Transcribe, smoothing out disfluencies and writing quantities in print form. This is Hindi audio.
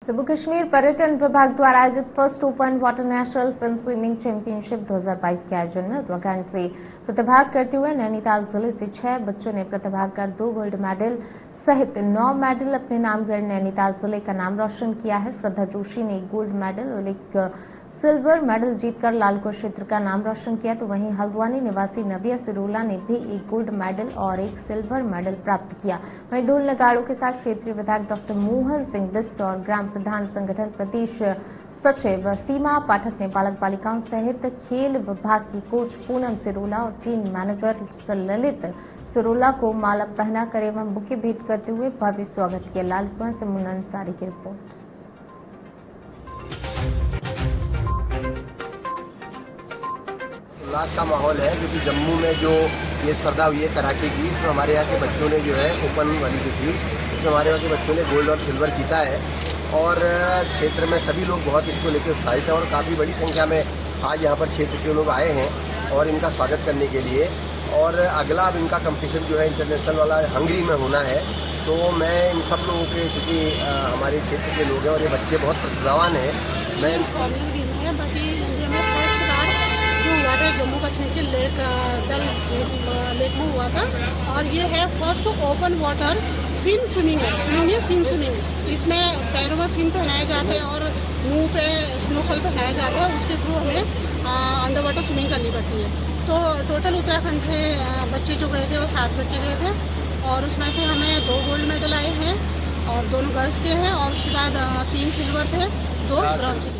जम्मू कश्मीर पर्यटन विभाग द्वारा आयोजित first open water national fin swimming championship 2022 के आयोजन में उत्तराखंड से प्रतिभाग करते हुए नैनीताल जिले से 6 बच्चों ने प्रतिभाग कर 2 गोल्ड मेडल सहित 9 मेडल अपने नाम कर नैनीताल जिले का नाम रोशन किया है। श्रद्धा जोशी ने 1 गोल्ड मेडल और 1 सिल्वर मेडल जीतकर लालकोट क्षेत्र का नाम रोशन किया, तो वहीं हल्द्वानी निवासी नबिया सिरोला ने भी 1 गोल्ड मेडल और 1 सिल्वर मेडल प्राप्त किया। वहीं ढोल नगाड़ों के साथ क्षेत्रीय विधायक डॉक्टर मोहन सिंह बिस्ट और ग्राम प्रधान संगठन प्रदेश सचिव सीमा पाठक ने बालक बालिकाओं सहित खेल विभाग की कोच पूनम सिरोला और टीम मैनेजर ललित सिरोला को माला पहनाकर एवं बुके भेंट करते हुए भव्य स्वागत किया। लालकुआं से मुन्ना अंसारी की रिपोर्ट। उल्लास का माहौल है क्योंकि जम्मू में जो ये स्पर्धा हुई है तैराकी की, इसमें हमारे यहाँ के बच्चों ने जो है ओपन वाली की थी, इसमें हमारे यहाँ के बच्चों ने गोल्ड और सिल्वर जीता है और क्षेत्र में सभी लोग बहुत इसको लेकर उत्साहित हैं और काफ़ी बड़ी संख्या में आज यहाँ पर क्षेत्र के लोग आए हैं और इनका स्वागत करने के लिए। और अगला अब इनका कंपटीशन जो है इंटरनेशनल वाला हंगरी में होना है, तो मैं इन सब लोगों के, क्योंकि हमारे क्षेत्र के लोग हैं और ये बच्चे बहुत प्रतिभावान हैं, मैं जम्मू कश्मीर के लेक में हुआ था और ये है first open water fin swimming है, फिन स्विमिंग। इसमें पैरों में फिन पहनाए जाते हैं और मुंह पे स्नोफल पहनाया जाता है, उसके थ्रू हमें अंडर वाटर स्विमिंग करनी पड़ती है। तो टोटल उत्तराखंड से बच्चे जो गए थे वो 7 बच्चे गए थे और उसमें से हमें 2 गोल्ड मेडल आए हैं और दोनों गर्ल्स के हैं और उसके बाद 3 सिल्वर थे, 2 ब्रॉन्ज।